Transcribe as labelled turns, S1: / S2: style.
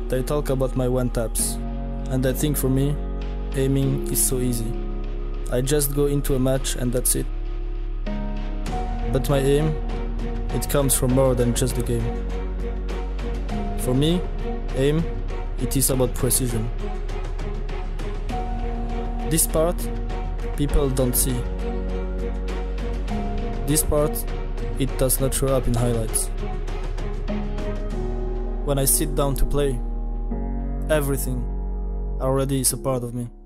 S1: They talk about my one taps, and I think for me, aiming is so easy. I just go into a match and that's it. But my aim, it comes from more than just the game. For me, aim, it is about precision. This part, people don't see. This part, it does not show up in highlights. When I sit down to play, everything already is a part of me.